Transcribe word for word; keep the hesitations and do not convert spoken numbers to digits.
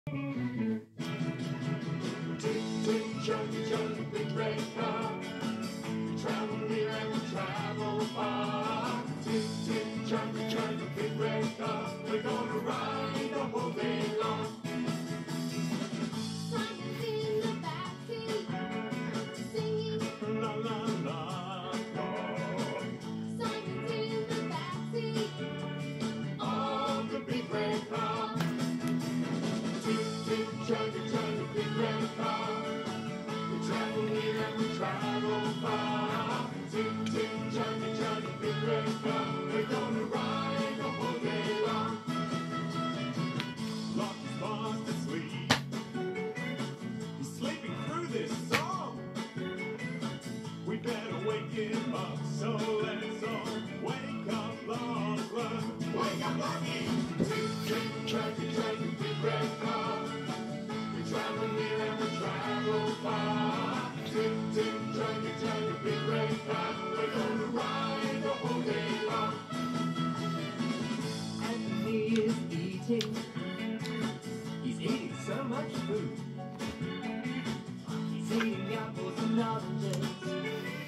Chunky, chunky, big red car. We travel near and we travel far. Tick, tick, chunky, chunky, big red car. We're gonna ride the whole day long. Simon's in the backseat, singing La la la. Oh. Simon's in the backseat Of the big red car. Tick, tick, chunky, chunky, big red car. We travel near and we travel far. Tick, tick, chunky, chunky, big red car. We're gonna ride the whole day long. Locky's fast asleep. He's sleeping through this song. We better wake him up, so let's all wake up, Lachlan. Wake up, Locky! Tick, tick, chunky, chunky, big red car. We travel near and we travel far. Tick, tick, chunky, chunky, big red car. We're gonna ride the whole day long. Anthony is eating. He's eating so much food. He's eating apples and oranges.